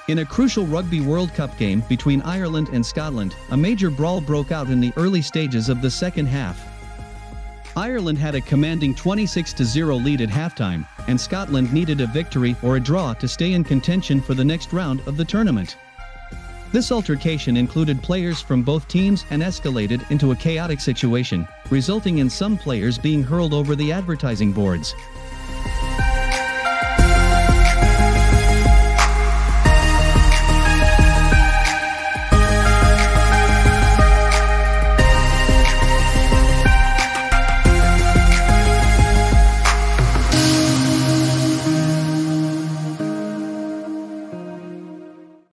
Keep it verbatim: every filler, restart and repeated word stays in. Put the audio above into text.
In a crucial Rugby World Cup game between Ireland and Scotland, a major brawl broke out in the early stages of the second half. Ireland had a commanding twenty-six to zero lead at halftime, and Scotland needed a victory or a draw to stay in contention for the next round of the tournament. This altercation included players from both teams and escalated into a chaotic situation, resulting in some players being hurled over the advertising boards.